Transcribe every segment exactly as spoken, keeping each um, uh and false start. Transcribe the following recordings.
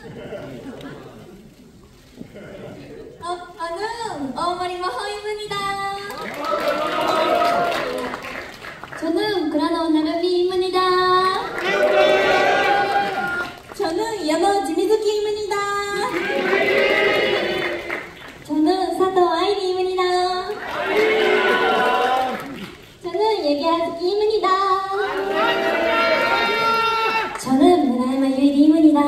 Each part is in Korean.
어, 저는 어머리 마호입니다. 저는 그라노 나루미입니다. 저는 야노지 미즈키입니다. 저는 사토 아이리입니다. 저는 예기아즈키입니다. 저는 문화야마 유이리입니다.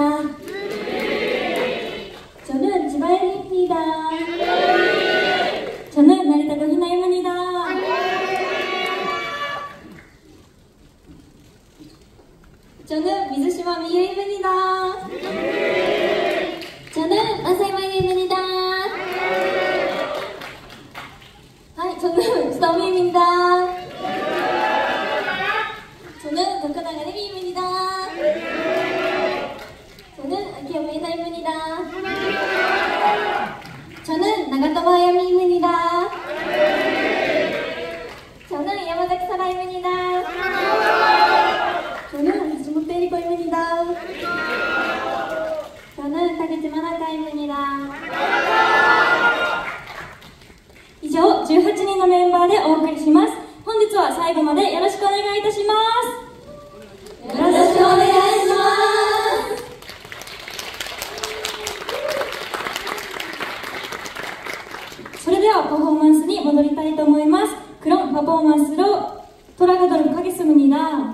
저는 지바엘입니다. 저는 나리타고 히나입니다. 저는 미즈시마 미유입니다. 저는 마사이마이입니다. 아, 저는 스토미입니다. 저는 도카나가 레미입니다. 저는 아키야마 이나입니다. 저는 나가토 하야미입니다. 저는 야마자키 사라입니다. 저는 이즈모 테리코입니다. 저는 타케지마 나카입니다.以上じゅうはちにんのメンバーでお送りします。本日は最後までよろしくお願いいたします。よろしくお願いします。それではパフォーマンスに戻りたいと思います。그럼パフォーマンス로 돌아가도록 하겠습니다.